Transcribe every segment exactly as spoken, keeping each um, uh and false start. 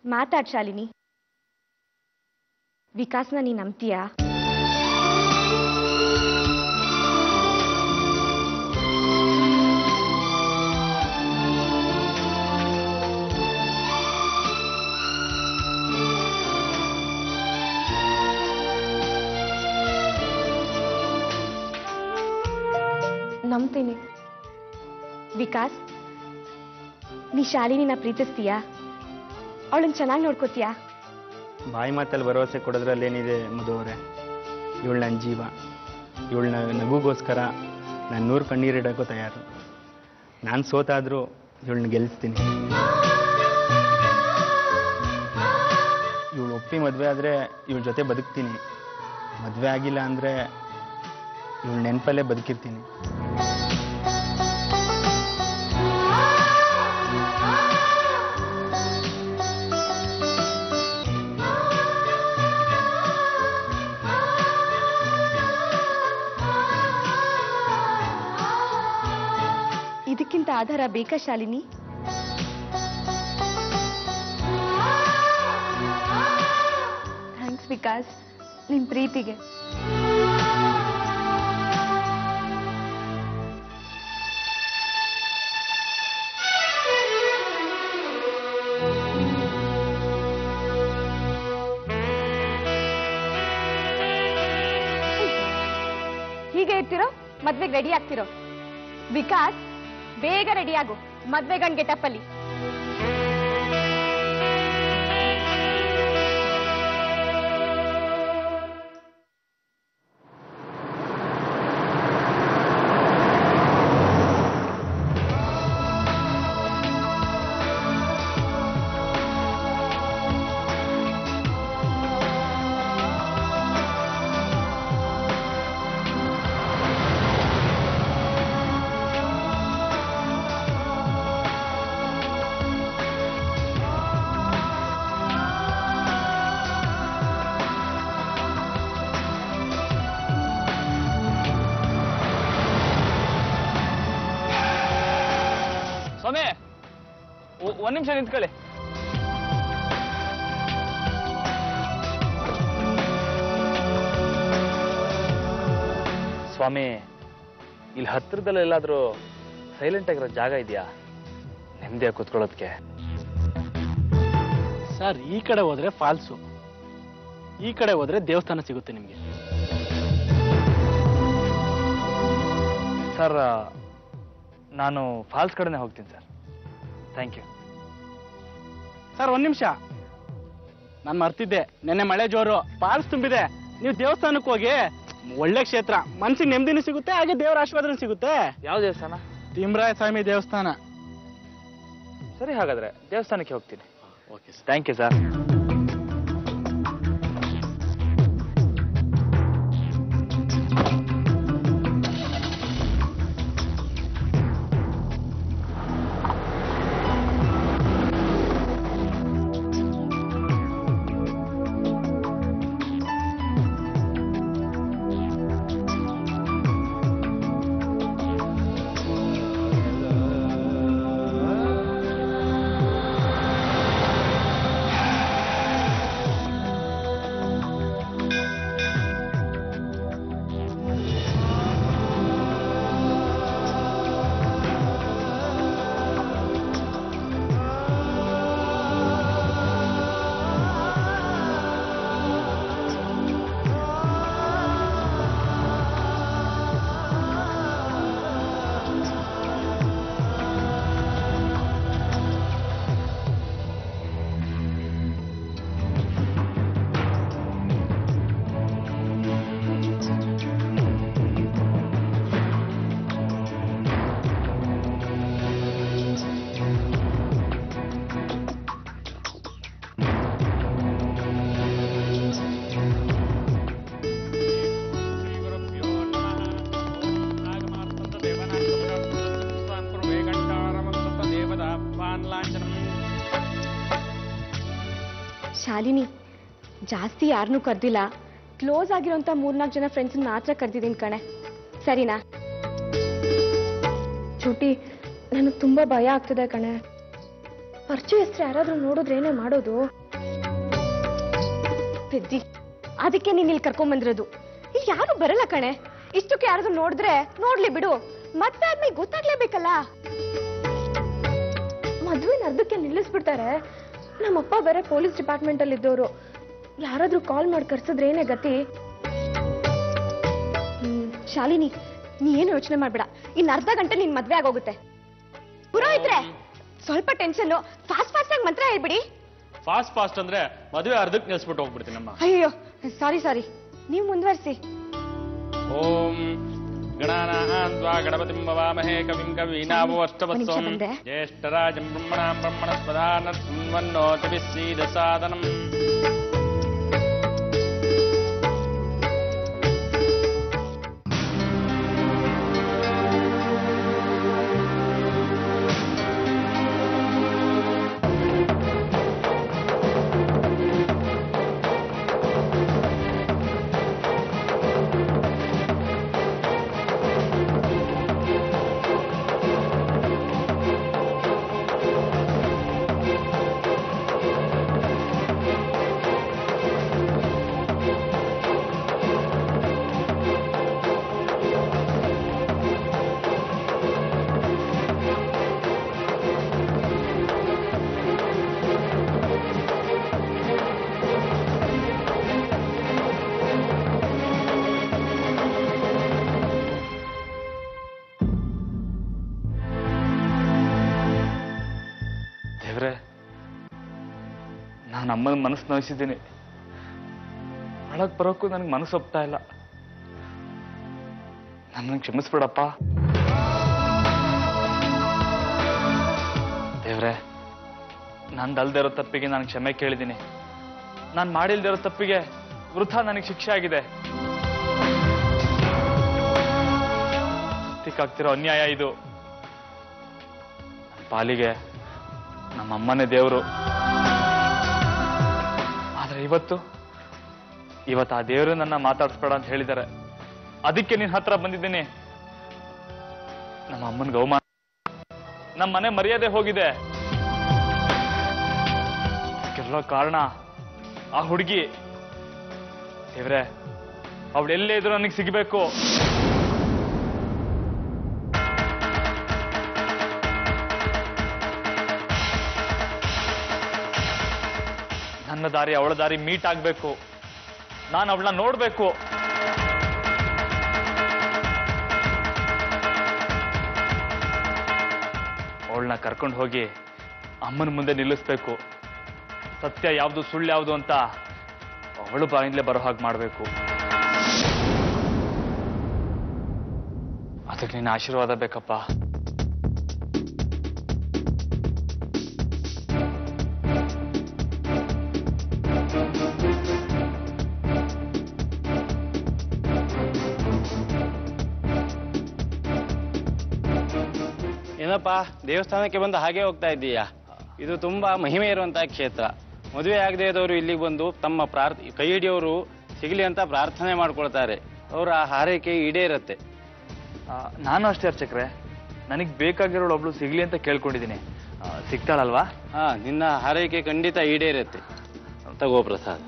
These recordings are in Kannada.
ಮಾತಾಡ್ ಶಾಲಿನಿ. ವಿಕಾಸ್ನ ನೀ ನಂಬ್ತೀಯಾ? ನಂಬ್ತೀನಿ. ವಿಕಾಸ್, ನೀ ಶಾಲಿನಿನ ಪ್ರೀತಿಸ್ತೀಯಾ? ಅವಳನ್ನ ಚೆನ್ನಾಗಿ ನೋಡ್ಕೋತೀಯಾ? ಬಾಯಿ ಮಾತಲ್ಲಿ ಭರವಸೆ ಕೊಡೋದ್ರಲ್ಲಿ ಏನಿದೆ ಮಧು ಅವರೇ? ಇವಳು ನನ್ನ ಜೀವ. ಇವಳನ್ನ ನಗುಗೋಸ್ಕರ ನಾನು ನೂರು ಕಣ್ಣೀರಿಡೋಕ್ಕೂ ತಯಾರು. ನಾನು ಸೋತಾದರೂ ಇವಳನ್ನ ಗೆಲ್ಲಿಸ್ತೀನಿ. ಇವಳು ಒಪ್ಪಿ ಮದುವೆ ಆದರೆ ಇವಳ ಜೊತೆ ಬದುಕ್ತೀನಿ. ಮದುವೆ ಆಗಿಲ್ಲ ಅಂದರೆ ಇವಳು ನೆನಪಲ್ಲೇ ಬದುಕಿರ್ತೀನಿ. ಇದಕ್ಕಿಂತ ಆಧಾರ ಬೇಕಾ ಶಾಲಿನಿ? ಥ್ಯಾಂಕ್ಸ್ ವಿಕಾಸ್, ನಿನ್ ಪ್ರೀತಿಗೆ. ಹೀಗೆ ಇರ್ತಿರೋ ಮದ್ವೆಗೆ ರೆಡಿ ಆಗ್ತಿರೋ. ವಿಕಾಸ್, ಬೇಗ ರೆಡಿ ಆಗು, ಮದ್ವೆ ಗಂಡ್ ಗೆಟಪ್ಪಲ್ಲಿ. ಸ್ವಾಮಿ, ಒಂದ್ ನಿಮಿಷ ನಿಂತ್ಕೊಳ್ಳಿ. ಸ್ವಾಮಿ, ಇಲ್ಲಿ ಹತ್ರದಲ್ಲಿ ಎಲ್ಲಾದ್ರೂ ಸೈಲೆಂಟ್ ಆಗಿರೋ ಜಾಗ ಇದೆಯಾ ನೆಮ್ಮದಿಯಾಗಿ ಕೂತ್ಕೊಳ್ಳೋದಕ್ಕೆ? ಸರ್, ಈ ಕಡೆ ಹೋದ್ರೆ ಫಾಲ್ಸು, ಈ ಕಡೆ ಹೋದ್ರೆ ದೇವಸ್ಥಾನ ಸಿಗುತ್ತೆ ನಿಮ್ಗೆ. ಸರ್, ನಾನು ಫಾಲ್ಸ್ ಕಡೆನೇ ಹೋಗ್ತೀನಿ ಸರ್. Thank you sir. ಒಂದ್ ನಿಮಿಷ, ನಾನು ಮರ್ತಿದ್ದೆ, ನೆನ್ನೆ ಮಳೆ ಜೋರು, ಫಾಲ್ಸ್ ತುಂಬಿದೆ. ನೀವು ದೇವಸ್ಥಾನಕ್ಕೆ ಹೋಗಿ, ಒಳ್ಳೆ ಕ್ಷೇತ್ರ, ಮನ್ಸಿಗೆ ನೆಮ್ಮದಿನೂ ಸಿಗುತ್ತೆ, ಹಾಗೆ ದೇವರ ಆಶೀರ್ವಾದನೂ ಸಿಗುತ್ತೆ. ಯಾವ ದೇವಸ್ಥಾನ? ತಿಮ್ರಾಯ ಸ್ವಾಮಿ ದೇವಸ್ಥಾನ. ಸರಿ, ಹಾಗಾದ್ರೆ ದೇವಸ್ಥಾನಕ್ಕೆ ಹೋಗ್ತೀನಿ. Okay sir. Thank you sir. Shalini, ಜಾಸ್ತಿ ಯಾರನ್ನೂ ಕರೆದಿಲ್ಲ. ಕ್ಲೋಸ್ ಆಗಿರೋಂಥ ಮೂರ್ನಾಲ್ಕು ಜನ ಫ್ರೆಂಡ್ಸ್ ಮಾತ್ರ ಕರೆದಿದ್ದೀನಿ ಕಣೆ, ಸರಿನಾ? ಚೂಟಿ, ನನಗೆ ತುಂಬಾ ಭಯ ಆಗ್ತಿದೆ ಕಣೆ. ಪರಿಚಯಸ್ಥರು ಯಾರಾದ್ರೂ ನೋಡಿದ್ರೇನೇ ಮಾಡೋದು. ಪೆದ್ದಿ, ಅದಕ್ಕೆ ನೀನ್ ಇಲ್ಲಿ ಕರ್ಕೊಂಡ್ ಬಂದಿರೋದು. ಇಲ್ಲಿ ಯಾರು ಬರಲ್ಲ ಕಣೆ. ಇಷ್ಟಕ್ಕೆ ಯಾರಾದ್ರೂ ನೋಡಿದ್ರೆ ನೋಡ್ಲಿ ಬಿಡು, ಮತ್ತೆ ಆದ್ಮೇಲೆ ಗೊತ್ತಾಗ್ಲೇಬೇಕಲ್ಲ. ಮದ್ವೆನ ಅರ್ಧಕ್ಕೆ ನಿಲ್ಲಿಸ್ಬಿಡ್ತಾರೆ. ನಮ್ಮಪ್ಪ ಬೇರೆ ಪೊಲೀಸ್ ಡಿಪಾರ್ಟ್ಮೆಂಟ್ ಅಲ್ಲಿ ಇದ್ದವರು. ಯಾರಾದ್ರೂ ಕಾಲ್ ಮಾಡಿ ಕರ್ಸಿದ್ರೆ ಏನೇ ಗತಿ? ಹ್ಮ್ ಶಾಲಿನಿ, ನೀ ಏನು ಯೋಚನೆ ಮಾಡ್ಬೇಡ. ಇನ್ ಅರ್ಧ ಗಂಟೆ ನಿನ್ ಮದ್ವೆ ಆಗೋಗುತ್ತೆ. ಪುರೋಹಿತ್ರೆ, ಸ್ವಲ್ಪ ಟೆನ್ಷನ್, ಫಾಸ್ಟ್ ಫಾಸ್ಟ್ ಆಗಿ ಮಂತ್ರ ಹೇಳ್ಬಿಡಿ. ಫಾಸ್ಟ್ ಫಾಸ್ಟ್ ಅಂದ್ರೆ ಮದುವೆ ಅರ್ಧಕ್ಕೆ ನಿಲ್ಸ್ಬಿಟ್ಟು ಹೋಗ್ಬಿಡ್ತೀನಮ್ಮ. ಅಯ್ಯೋ ಸಾರಿ ಸಾರಿ, ನೀವು ಮುಂದುವರಿಸಿ. ಓಂ ಗಣಾನಾನ್ವಾ ಗಣಪತಿಂ ವವಾಮಹೇ ಕವಿಂ ಕವೀನಾಮವಷ್ಟವಸ್ಸೋಂ ಜ್ಯೇಷ್ಠರಾಜಂ ಬ್ರಹ್ಮಣಾಂ ಬ್ರಹ್ಮಣಸ್ಪದಾನ ಶೃಣ್ವನ್ನೋತಿ ಸೀದಸಾದನಂ. ನಾನು ಅಮ್ಮನ ಮನಸ್ಸು ನೋಯಿಸಿದ್ದೀನಿ. ಒಳಗ್ ಬರೋಕ್ಕೂ ನನಗೆ ಮನಸ್ಸು ಒಪ್ತಾ ಇಲ್ಲ. ನನ್ನನ್ನು ಕ್ಷಮಿಸ್ಬಿಡಪ್ಪ ದೇವ್ರೆ. ನಂದಲ್ದೇ ಇರೋ ತಪ್ಪಿಗೆ ನಾನು ಕ್ಷಮೆ ಕೇಳಿದ್ದೀನಿ. ನಾನು ಮಾಡಿಲ್ದೇ ಇರೋ ತಪ್ಪಿಗೆ ವೃಥಾ ನನಗೆ ಶಿಕ್ಷೆ ಆಗಿದೆ. ಸತ್ಯಕ್ಕಾಗ್ತಿರೋ ಅನ್ಯಾಯ ಇದು. ಪಾಲಿಗೆ ನಮ್ಮಮ್ಮನೇ ದೇವರು. ಆದ್ರೆ ಇವತ್ತು ಇವತ್ತು ಆ ದೇವರು ನನ್ನ ಮಾತಾಡಿಸ್ಬೇಡ ಅಂತ ಹೇಳಿದ್ದಾರೆ. ಅದಕ್ಕೆ ನಿನ್ನ ಹತ್ರ ಬಂದಿದ್ದೀನಿ. ನಮ್ಮ ಅಮ್ಮನಿಗೆ ಅವಮಾನ, ನಮ್ಮ ಮನೆ ಮರ್ಯಾದೆ ಹೋಗಿದೆ. ಇದಕ್ಕೆಲ್ಲ ಕಾರಣ ಆ ಹುಡುಗಿ. ದೇವ್ರೆ, ಅವಳೆಲ್ಲೇ ಇದ್ರು ನನಗೆ ಸಿಗಬೇಕು. ನನ್ನ ದಾರಿ ಅವಳ ದಾರಿ ಮೀಟ್ ಆಗ್ಬೇಕು. ನಾನು ಅವಳನ್ನ ನೋಡ್ಬೇಕು. ಅವಳನ್ನ ಕರ್ಕೊಂಡು ಹೋಗಿ ಅಮ್ಮನ ಮುಂದೆ ನಿಲ್ಲಿಸ್ಬೇಕು. ಸತ್ಯ ಯಾವುದು ಸುಳ್ಳು ಯಾವುದು ಅಂತ ಅವಳು ಬಾಯಿಂದಲೇ ಬರೋ ಹಾಗೆ ಮಾಡಬೇಕು. ಅದಕ್ಕೆ ನಿನ್ನ ಆಶೀರ್ವಾದ ಬೇಕಪ್ಪ. ಏನಪ್ಪ, ದೇವಸ್ಥಾನಕ್ಕೆ ಬಂದು ಹಾಗೆ ಹೋಗ್ತಾ ಇದ್ದೀಯಾ? ಇದು ತುಂಬಾ ಮಹಿಮೆ ಇರುವಂತಹ ಕ್ಷೇತ್ರ. ಮದುವೆ ಆಗದೆ ಇದ್ದವರು ಇಲ್ಲಿಗೆ ಬಂದು ತಮ್ಮ ಪ್ರಾರ್ಥ ಕೈ ಹಿಡಿಯೋರು ಸಿಗಲಿ ಅಂತ ಪ್ರಾರ್ಥನೆ ಮಾಡ್ಕೊಳ್ತಾರೆ. ಅವರ ಹಾರೈಕೆ ಈಡೇರತ್ತೆ. ನಾನು ಅಷ್ಟೇ ಅರ್ಚಕ್ರೆ, ನನಗೆ ಬೇಕಾಗಿರೋಳು ಒಬ್ಳು ಸಿಗ್ಲಿ ಅಂತ ಕೇಳ್ಕೊಂಡಿದ್ದೀನಿ. ಸಿಗ್ತಾಳಲ್ವಾ? ಹಾ, ನಿನ್ನ ಹಾರೈಕೆ ಖಂಡಿತ ಈಡೇರತ್ತೆ. ತಗೋ ಪ್ರಸಾದ್.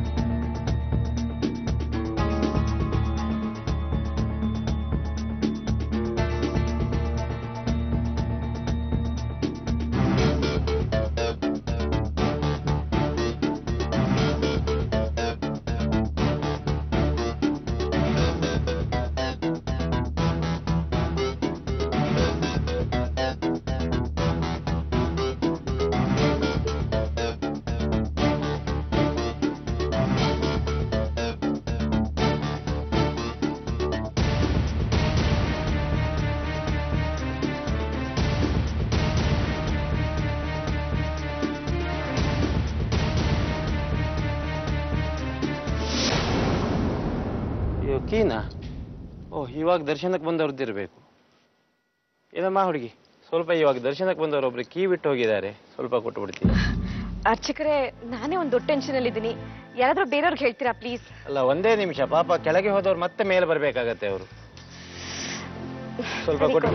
ಕೀನಾ? ಓಹ್, ಇವಾಗ ದರ್ಶನಕ್ಕೆ ಬಂದವ್ರದ್ದಿರ್ಬೇಕು. ಏನಮ್ಮ ಹುಡುಗಿ, ಸ್ವಲ್ಪ ಇವಾಗ ದರ್ಶನಕ್ಕೆ ಬಂದವರು ಒಬ್ರು ಕೀ ಬಿಟ್ಟು ಹೋಗಿದ್ದಾರೆ. ಸ್ವಲ್ಪ ಕೊಟ್ಟು ಬಿಡ್ತೀನಿ. ಅರ್ಚಕರೇ, ನಾನೇ ಒಂದು ದೊಡ್ಡ ಟೆನ್ಷನ್ ಅಲ್ಲಿ ಇದ್ದೀನಿ. ಯಾರಾದ್ರೂ ಬೇರೆಯವ್ರಿಗೆ ಹೇಳ್ತೀರಾ ಪ್ಲೀಸ್? ಅಲ್ಲ, ಒಂದೇ ನಿಮಿಷ. ಪಾಪ ಕೆಳಗೆ ಹೋದವ್ರು ಮತ್ತೆ ಮೇಲೆ ಬರ್ಬೇಕಾಗತ್ತೆ. ಅವರು ಸ್ವಲ್ಪ ಕೊಟ್ಟು.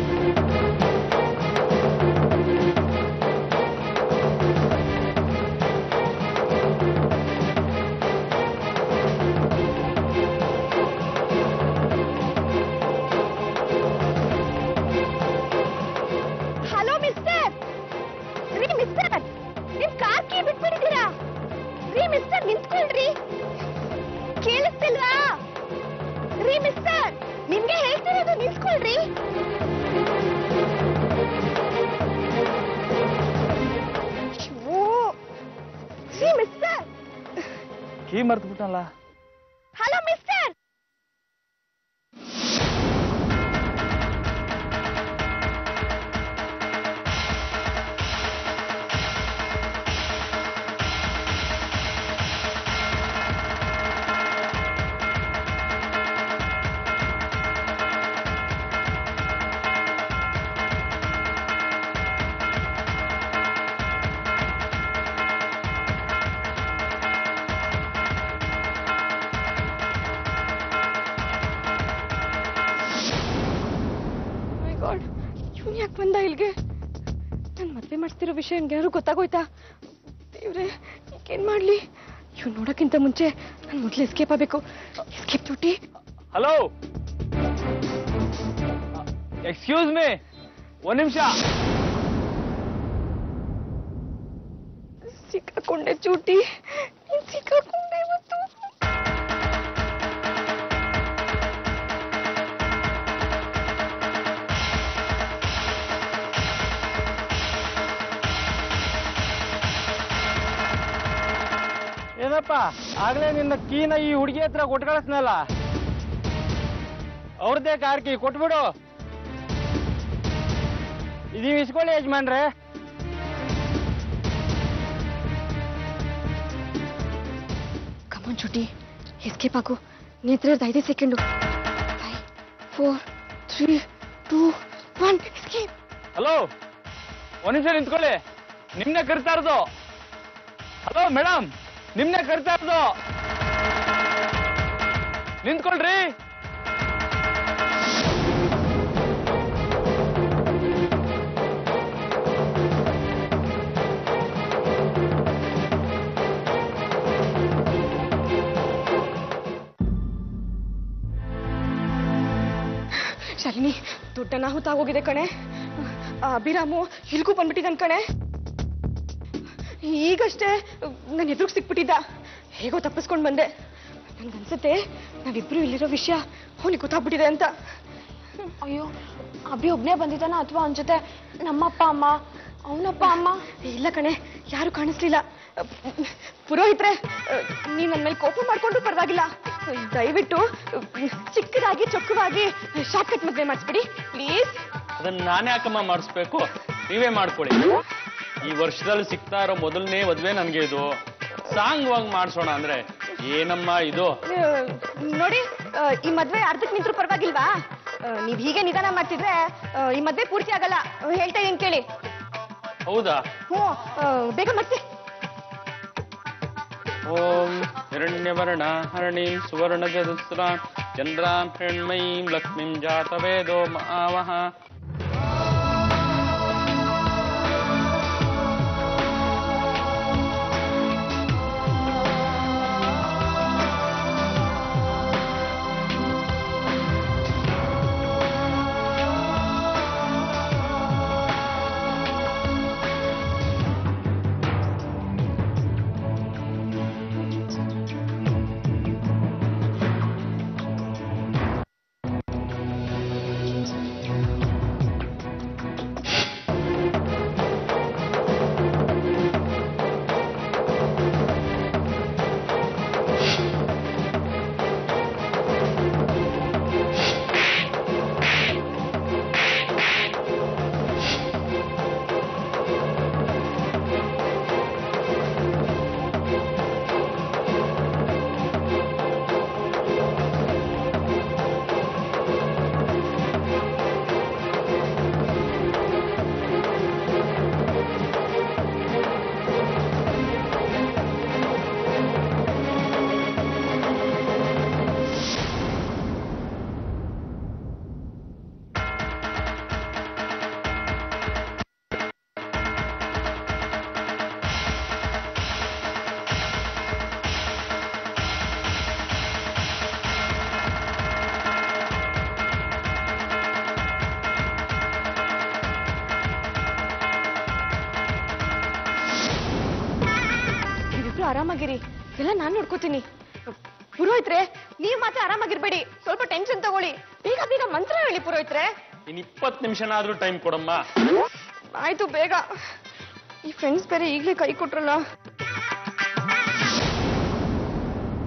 ಕೀ ಮರ್ತು ಬಿಟ್ಟಲ್ಲ. Hello mister. ಇವನ್ ಯಾಕೆ ಬಂದ ಇಲ್ಗೆ? ನನ್ ಮದ್ವೆ ಮಾಡಿಸ್ತಿರೋ ವಿಷಯ ಏನಾದ್ರು ಗೊತ್ತಾಗೋಯ್ತಾ? ದೇವ್ರೆ, ಈಗೇನ್ ಮಾಡ್ಲಿ? ಇವ್ ನೋಡಕ್ಕಿಂತ ಮುಂಚೆ ನಾನು ಮೊದ್ಲು ಎಸ್ಕೇಪ್ ಆಗ್ಬೇಕು. Escape duty. Hello, excuse me, ಒಂದ್ ನಿಮಿಷ. ಸಿಕ್ಕಾಕೊಂಡೆ ಚೂಟಿ, ನೀನ್ ಸಿಕ್ಕಾಕೊಂಡೆ ಇವತ್ತು. ಏನಪ್ಪ, ಆಗ್ಲೇ ನಿನ್ನ ಕೀನ ಈ ಹುಡುಗಿ ಹತ್ರ ಕೊಟ್ಟು ಕಳಿಸ್ನಲ್ಲ, ಅವ್ರದ್ದೇ ಕಾರ್ ಕೀ ಕೊಟ್ಬಿಡು. ಇದೀವ್ ಇಸ್ಕೊಳ್ಳಿ ಯಜಮಾನ್ರೆ. ಕಮಾನ್ ಚೂಟಿ, ಎಸ್ಕೇಪ್ ಆಗು. ನೇತ್ರ ಐದೇ second. Five four three two one escape. Hello, ಒಂದ್ ನಿಮಿಷ ನಿಂತ್ಕೊಳ್ಳಿ, ನಿಮ್ನೆ ಕರಿತಾ ಇರೋದು. ಹಲೋ ಮೇಡಮ್, ನಿಮ್ನೆ ಕರಿತಾ ಇರೋದು, ನಿಂತ್ಕೊಳ್ರಿ. ಶಾಲಿನಿ, ದೊಡ್ಡ ಅನಾಹುತ ಆಗೋಗಿದೆ ಕಣೆ. ಆ ಅಭಿರಾಮು ಇಲ್ಗೂ ಬಂದ್ಬಿಟ್ಟಿದ್ದಾನ ಕಣೆ. ಈಗಷ್ಟೇ ನನ್ನ ಎದುರು ಸಿಕ್ಬಿಟ್ಟಿದ್ದ. ಹೇಗೋ ತಪ್ಪಿಸ್ಕೊಂಡು ಬಂದೆ. ನನ್ಗನ್ಸುತ್ತೆ ನಾವಿಬ್ರು ಇಲ್ಲಿರೋ ವಿಷಯ ಅವನಿಗೆ ಗೊತ್ತಾಗ್ಬಿಟ್ಟಿದೆ ಅಂತ. ಅಯ್ಯೋ, ಅಭಿ ಒಬ್ನೇ ಬಂದಿದ್ದಾನ ಅಥವಾ ಅವನ ಜೊತೆ ನಮ್ಮಪ್ಪ ಅಮ್ಮ, ಅವನಪ್ಪ ಅಮ್ಮ? ಇಲ್ಲ ಕಣೆ, ಯಾರು ಕಾಣಿಸ್ಲಿಲ್ಲ. ಪುರೋಹಿತ್ರೆ, ನೀನ್ ನನ್ನ ಮೇಲೆ ಕೋಪ ಮಾಡ್ಕೊಂಡು ಪರವಾಗಿಲ್ಲ. ದಯವಿಟ್ಟು ಚಿಕ್ಕದಾಗಿ ಚೊಕ್ಕವಾಗಿ ಶಾರ್ಟ್ ಕಟ್ ಮದುವೆ ಮಾಡಿಸ್ಬಿಡಿ ಪ್ಲೀಸ್. ಅದನ್ನ ನಾನೇ ಯಾಕಮ್ಮ ಮಾಡಿಸ್ಬೇಕು, ನೀವೇ ಮಾಡ್ಕೊಳ್ಳಿ. ಈ ವರ್ಷದಲ್ಲಿ ಸಿಗ್ತಾ ಇರೋ ಮೊದಲನೇ ಮದ್ವೆ ನನ್ಗೆ ಇದು. ಸಾಂಗವಾಗಿ ಮಾಡಿಸೋಣ ಅಂದ್ರೆ ಏನಮ್ಮ ಇದು? ನೋಡಿ, ಈ ಮದ್ವೆ ಅರ್ಧಕ್ಕೆ ನಿಂತ್ರು ಪರವಾಗಿಲ್ವಾ? ನೀವ್ ಹೀಗೆ ನಿಧಾನ ಮಾಡ್ತಿದ್ರೆ ಈ ಮದ್ವೆ ಪೂರ್ತಿ ಆಗಲ್ಲ. ಹೇಳ್ತಾ ಇದೀನಿ ಕೇಳಿ. ಹೌದಾ? ಹ್ಞೂ, ಬೇಗ ಮತ್ತೆ. ಓಂ ಹಿರಣ್ಯವರ್ಣ ಹರಣೀಂ ಸುವರ್ಣ ಜದುಸ್ರಾಂ ಚಂದ್ರಾಂ ಹಿರಣ್ಮಯೀಂ ಲಕ್ಷ್ಮೀಂ ಜಾತವೇದೋ ಮಾವಹ. ಆರಾಮಾಗಿರಿ, ಎಲ್ಲ ನಾನ್ ನೋಡ್ಕೋತೀನಿ. ಪುರೋಹಿತ್ರೆ, ನೀವ್ ಮಾತ್ರ ಆರಾಮಾಗಿರ್ಬೇಡಿ, ಸ್ವಲ್ಪ ಟೆನ್ಷನ್ ತಗೊಳ್ಳಿ. ಬೇಗ ಬೇಗ ಮಂತ್ರ ಹೇಳಿ ಪುರೋಹಿತ್ರೆ. ಇನ್ ಇಪ್ಪತ್ತು ನಿಮಿಷನಾದ್ರೂ ಟೈಮ್ ಕೊಡಮ್ಮ. ಆಯ್ತು, ಬೇಗ. ಈ ಫ್ರೆಂಡ್ಸ್ ಬೇರೆ ಈಗ್ಲೇ ಕೈ ಕೊಟ್ರಲ್ಲ.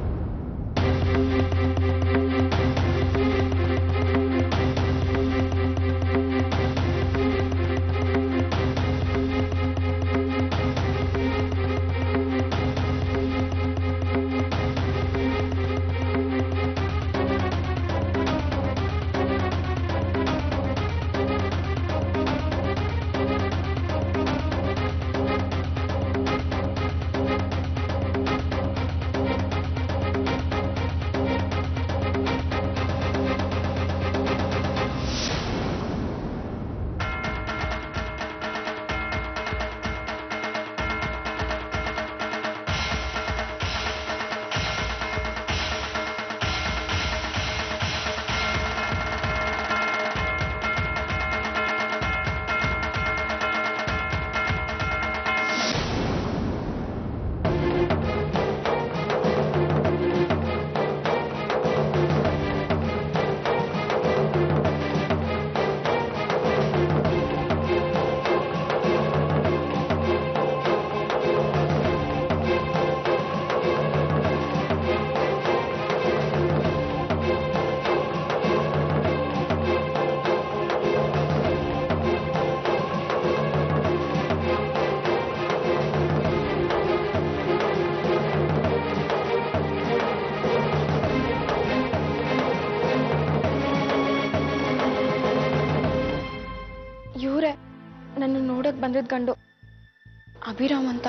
ನನ್ನ ನೋಡಕ್ ಬಂದಿದ್ ಗಂಡು ಅಭಿರಾಮ್ ಅಂತ.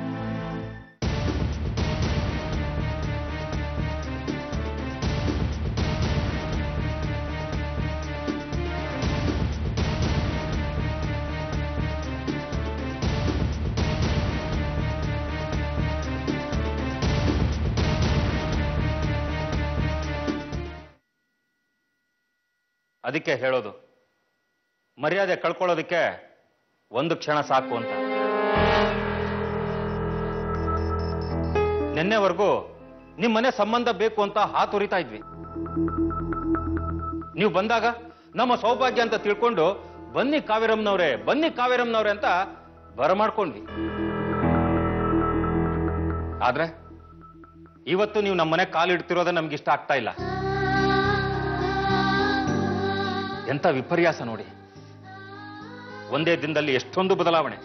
ಅದಕ್ಕೆ ಹೇಳೋದು, ಮರ್ಯಾದೆ ಕಳ್ಕೊಳ್ಳೋದಕ್ಕೆ ಒಂದು ಕ್ಷಣ ಸಾಕು ಅಂತ. ನಿನ್ನೆವರೆಗೂ ನಿಮ್ಮ ಮನೆ ಸಂಬಂಧ ಬೇಕು ಅಂತ ಹಾತೊರಿತಾ ಇದ್ವಿ. ನೀವು ಬಂದಾಗ ನಮ್ಮ ಸೌಭಾಗ್ಯ ಅಂತ ತಿಳ್ಕೊಂಡು ಬನ್ನಿ ಕಾವೇರಮ್ಮನವ್ರೆ ಬನ್ನಿ ಕಾವೇರಮ್ಮನವ್ರೆ ಅಂತ ಬರಮಾಡ್ಕೊಂಡ್ವಿ. ಆದ್ರೆ ಇವತ್ತು ನೀವು ನಮ್ಮ ಮನೆ ಕಾಲಿಡ್ತಿರೋದೇ ನಮ್ಗೆ ಇಷ್ಟ ಆಗ್ತಾ ಇಲ್ಲ. ಎಂತ ವಿಪರ್ಯಾಸ ನೋಡಿ, ಒಂದೇ ದಿನದಲ್ಲಿ ಎಷ್ಟೊಂದು ಬದಲಾವಣೆ.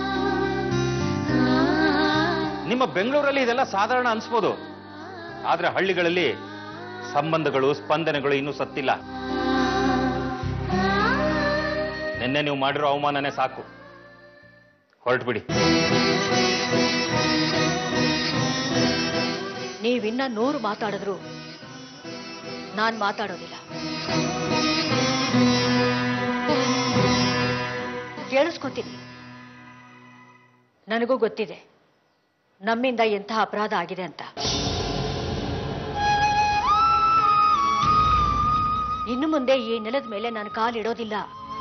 ನಿಮ್ಮ ಬೆಂಗಳೂರಲ್ಲಿ ಇದೆಲ್ಲ ಸಾಧಾರಣ ಅನ್ಸ್ಬೋದು, ಆದ್ರೆ ಹಳ್ಳಿಗಳಲ್ಲಿ ಸಂಬಂಧಗಳು ಸ್ಪಂದನೆಗಳು ಇನ್ನೂ ಸತ್ತಿಲ್ಲ. ನಿನ್ನೆ ನೀವು ಮಾಡಿರೋ ಅವಮಾನನೇ ಸಾಕು, ಹೊರಟು ಬಿಡಿ. ನೀವಿನ್ನ ನೂರು ಮಾತಾಡಿದ್ರು ನಾನ್ ಮಾತಾಡೋದಿಲ್ಲ. ಕೇಳಿಸ್ಕೊತೀನಿ. ನನಗೂ ಗೊತ್ತಿದೆ ನಮ್ಮಿಂದ ಎಂತಹ ಅಪರಾಧ ಆಗಿದೆ ಅಂತ. ಇನ್ನು ಮುಂದೆ ಈ ನೆಲದ ಮೇಲೆ ನಾನು ಕಾಲಿಡೋದಿಲ್ಲ.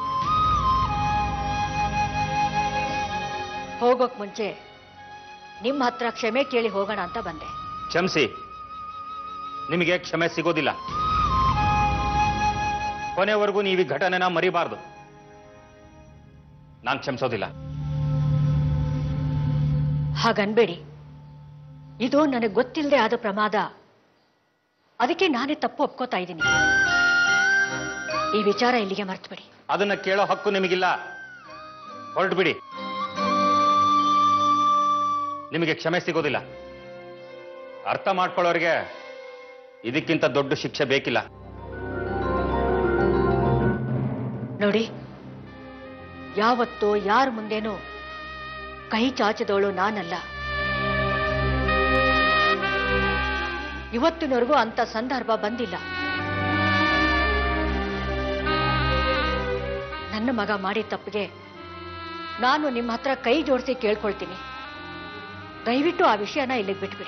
ಹೋಗೋಕ್ ಮುಂಚೆ ನಿಮ್ಮ ಹತ್ರ ಕ್ಷಮೆ ಕೇಳಿ ಹೋಗೋಣ ಅಂತ ಬಂದೆ. ಕ್ಷಮಿಸಿ, ನಿಮಗೆ ಕ್ಷಮೆ ಸಿಗೋದಿಲ್ಲ. ಕೊನೆವರೆಗೂ ನೀವು ಈ ಘಟನೆನ ಮರಿಬಾರ್ದು. ನಾನು ಕ್ಷಮಿಸೋದಿಲ್ಲ. ಹಾಗನ್ಬೇಡಿ, ಇದು ನನಗೆ ಗೊತ್ತಿಲ್ಲದೆ ಆದ ಪ್ರಮಾದ. ಅದಕ್ಕೆ ನಾನೇ ತಪ್ಪು ಒಪ್ಕೋತಾ ಇದ್ದೀನಿ. ಈ ವಿಚಾರ ಇಲ್ಲಿಗೆ ಮರ್ತು ಬಿಡಿ. ಅದನ್ನ ಕೇಳೋ ಹಕ್ಕು ನಿಮಗಿಲ್ಲ. ಹೊರಟು ಬಿಡಿ. ನಿಮಗೆ ಕ್ಷಮೆ ಸಿಗೋದಿಲ್ಲ. ಅರ್ಥ ಮಾಡ್ಕೊಳ್ಳೋರಿಗೆ ಇದಕ್ಕಿಂತ ದೊಡ್ಡ ಶಿಕ್ಷೆ ಬೇಕಿಲ್ಲ. ನೋಡಿ, ಯಾವತ್ತೋ ಯಾರ ಮುಂದೇನೋ ಕೈ ಚಾಚಿದವಳು ನಾನಲ್ಲ. ಇವತ್ತಿನವರೆಗೂ ಅಂತ ಸಂದರ್ಭ ಬಂದಿಲ್ಲ. ನನ್ನ ಮಗ ಮಾಡಿದ ತಪ್ಪಿಗೆ ನಾನು ನಿಮ್ಮ ಹತ್ರ ಕೈ ಜೋಡಿಸಿ ಕೇಳ್ಕೊಳ್ತೀನಿ, ದಯವಿಟ್ಟು ಆ ವಿಷಯನ ಇಲ್ಲಿಗೆ ಬಿಟ್ಬಿಡಿ.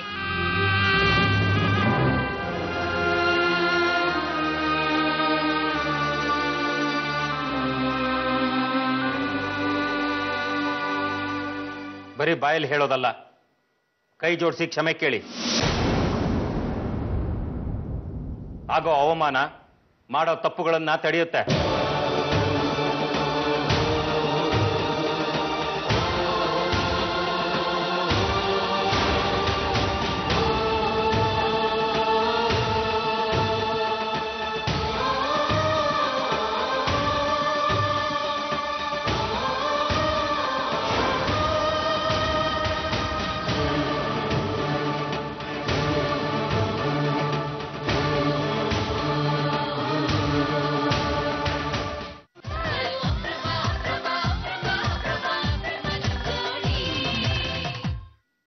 ಬರೀ ಬಾಯಲ್ಲಿ ಹೇಳೋದಲ್ಲ, ಕೈ ಜೋಡಿಸಿ ಕ್ಷಮೆ ಕೇಳಿ. ಆಗೋ ಅವಮಾನ ಮಾಡೋ ತಪ್ಪುಗಳನ್ನ ತಡೆಯುತ್ತೆ.